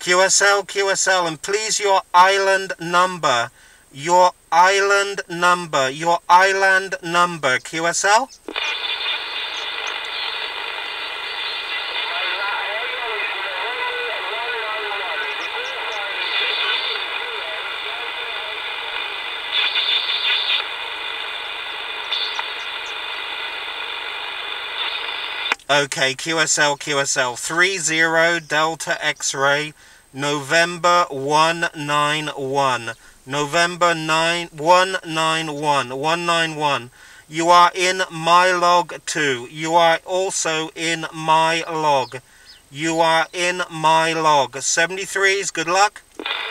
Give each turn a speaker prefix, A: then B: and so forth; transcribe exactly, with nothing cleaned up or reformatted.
A: Q S L, Q S L, and please your island number. Your island number. Your island number. Q S L? Okay, Q S L, Q S L, three zero Delta X-ray, November one nine one, November nine one nine one, one nine one. You are in my log too. You are also in my log. You are in my log. seventy-threes, good luck.